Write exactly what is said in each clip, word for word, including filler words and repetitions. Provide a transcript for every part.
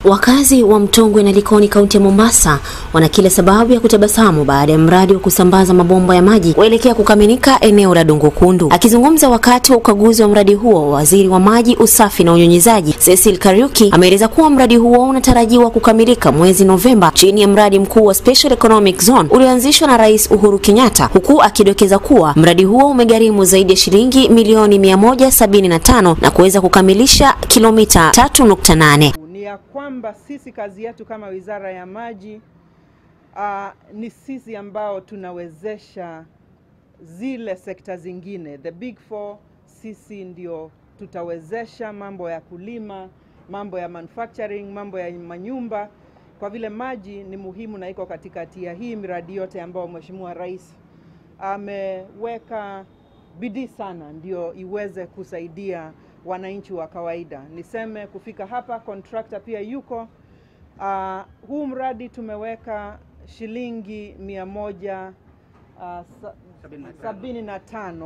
Wakazi wa Mtongwe na Likoni kaunti ya Mombasa wana kila sababu ya kutabasamu baada ya mradi wa kusambaza mabomba ya maji kuelekea kukamilika eneo la Dongo Kundu. Akizungumza wakati wa ukaguzi wa mradi huo, waziri wa maji, usafi na unyunyizaji Cecil Kariuki ameeleza kuwa mradi huo unatarajiwa kukamilika mwezi Novemba chini ya mradi mkuu wa Special Economic Zone ulioanzishwa na Rais Uhuru Kenyatta, huku akidokeza kuwa mradi huo umegharimu zaidi ya shilingi milioni mia moja sabini na tano na kuweza kukamilisha kilomita tatu nukta nane. Ya kwamba sisi kazi yetu kama Wizara ya Maji uh, ni sisi ambao tunawezesha zile sekta zingine, the big four. Sisi ndio tutawezesha mambo ya kulima, mambo ya manufacturing, mambo ya manyumba, kwa vile maji ni muhimu na iko katikati ya hii miradi yote ambao Mheshimiwa Rais ameweka bidii sana ndio iweze kusaidia wananchi wa kawaida. Niseme kufika hapa contractor pia yuko. Uh, huu mradi tumeweka shilingi mia moja uh, sabini na tano,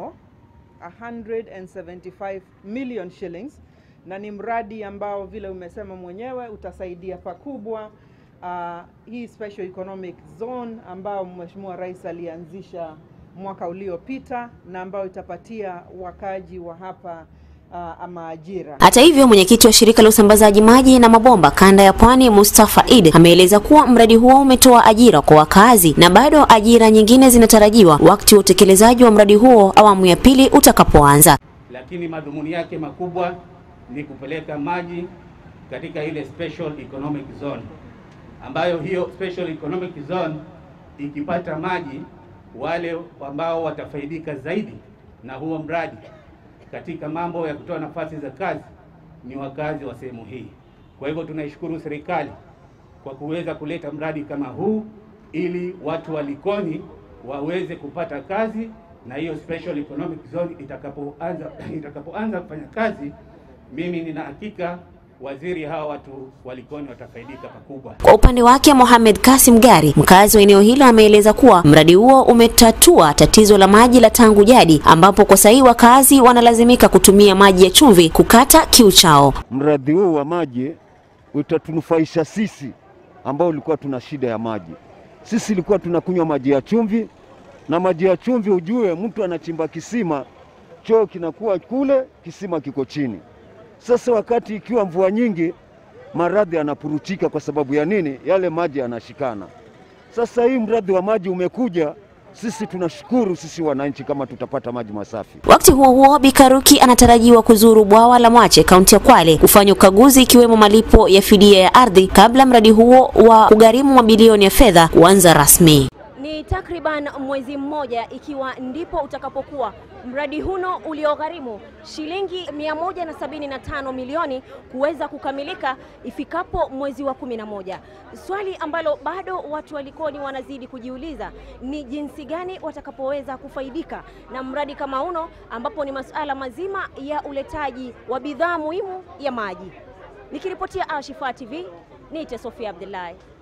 one hundred seventy-five million shillings, na ni mradi ambao vile umesema mwenyewe utasaidia pakubwa uh, hii Special Economic Zone ambao Mheshimiwa Rais alianzisha mwaka uliopita na ambao itapatia wakaji wa hapa Uh, ama ajira. Hata hivyo, mwenyekiti wa shirika la usambazaji maji na mabomba kanda ya Pwani Mustafa Eid ameeleza kuwa mradi huo umetoa ajira kwa wakazi na bado ajira nyingine zinatarajiwa wakati wa utekelezaji wa mradi huo awamu ya pili utakapoanza. Lakini madhumuni yake makubwa ni kupeleka maji katika ile Special Economic Zone, ambayo hiyo Special Economic Zone ikipata maji, wale ambao watafaidika zaidi na huo mradi katika mambo ya kutoa nafasi za kazi ni wakazi wa sehemu hii. Kwa hivyo tunaishukuru serikali kwa kuweza kuleta mradi kama huu ili watu wa Likoni waweze kupata kazi, na hiyo Special Economic Zone itakapoanza itakapoanza kufanya kazi, mimi nina hakika waziri hawa watu wa Likoni watafaidika pakubwa. Kwa upande wake, Mohamed Kasim Gari, mkazi wa eneo hilo, ameeleza kuwa mradi huo umetatua tatizo la maji la tangu jadi, ambapo kwa sasa wakazi wanalazimika kutumia maji ya chumvi kukata kiu chao. Mradi huu wa maji utatunufaisha sisi ambao ulikuwa tuna shida ya maji. Sisi ilikuwa tunakunywa maji ya chumvi, na maji ya chumvi ujue mtu anachimba kisima, choo kinakuwa kule, kisima kiko chini. Sasa wakati ikiwa mvua nyingi, maradhi yanapurutika kwa sababu ya nini? Yale maji yanashikana. Sasa hii mradi wa maji umekuja, sisi tunashukuru sisi wananchi kama tutapata maji masafi. Wakati huo huo, Bikaruki anatarajiwa kuzuru bwawa la Mwache kaunti ya Kwale kufanya ukaguzi ikiwemo malipo ya fidia ya ardhi kabla mradi huo wa kugharimu mabilioni ya fedha kuanza rasmi. Ni takriban mwezi mmoja ikiwa ndipo utakapokuwa mradi huno uliogharimu shilingi mia moja na sabini na tano milioni kuweza kukamilika ifikapo mwezi wa kumi na moja. Swali ambalo bado watu wa Likoni wanazidi kujiuliza ni jinsi gani watakapoweza kufaidika na mradi kama uno, ambapo ni masuala mazima ya uletaji wa bidhaa muhimu ya maji. Nikiripotia Al Shifaa T V, niite Sofia Abdullahi.